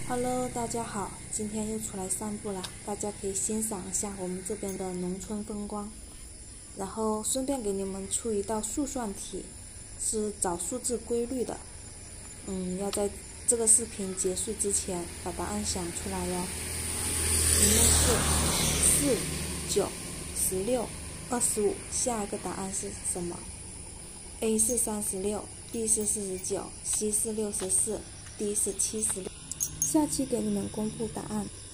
Hello，大家好，今天又出来散步啦，大家可以欣赏一下我们这边的农村风光，然后顺便给你们出一道速算题，是找数字规律的。要在这个视频结束之前把答案想出来哟。题目是4、9、16、25，下一个答案是什么 ？A 是36 ，B 是49，C 是64，D 是76。下期给你们公布答案。